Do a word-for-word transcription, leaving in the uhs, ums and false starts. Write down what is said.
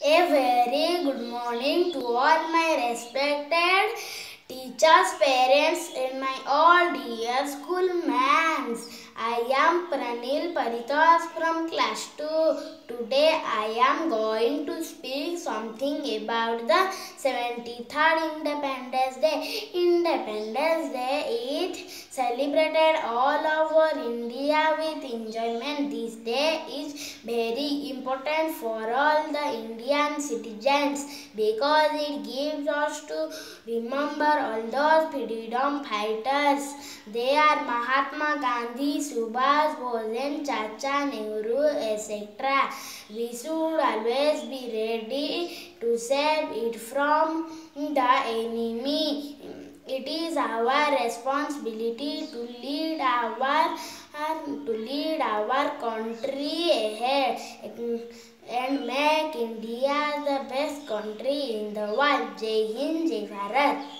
A very good morning to all my respected teachers, parents, and my all dear schoolmates. I am Pranil Paritas from class two. Today I am going to speak something about the seventy-third Independence Day. Independence Day is celebrated all over India with enjoyment. This day is very important for all the Indian citizens because it gives us to remember all those freedom fighters. They are Mahatma Gandhi, Subhash Bose, Chacha Nehru, et cetera. We should always be ready to save it from the enemy. It is our responsibility to lead our to lead our country ahead and make India the best country in the world. Jai Hind, Jai Bharat.